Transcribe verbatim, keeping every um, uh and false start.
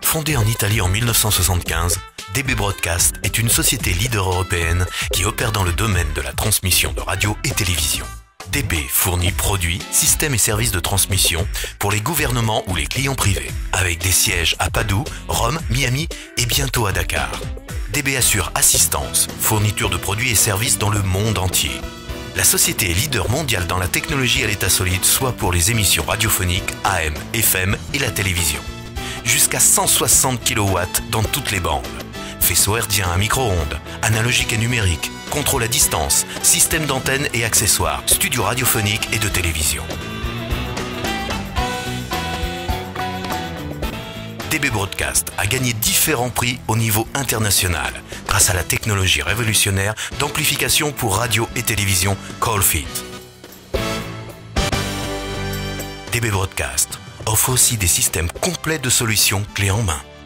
Fondée en Italie en mille neuf cent soixante-quinze, D B Broadcast est une société leader européenne qui opère dans le domaine de la transmission de radio et télévision. D B fournit produits, systèmes et services de transmission pour les gouvernements ou les clients privés, avec des sièges à Padoue, Rome, Miami et bientôt à Dakar. D B assure assistance, fourniture de produits et services dans le monde entier. La société est leader mondial dans la technologie à l'état solide, soit pour les émissions radiophoniques, A M, F M et la télévision. Jusqu'à cent soixante kilowatts dans toutes les bandes. Faisceau herdien à micro-ondes, analogique et numérique, contrôle à distance, système d'antenne et accessoires, studio radiophonique et de télévision. D B Broadcast a gagné différents prix au niveau international grâce à la technologie révolutionnaire d'amplification pour radio et télévision Callfit. D B Broadcast offre aussi des systèmes complets de solutions clés en main.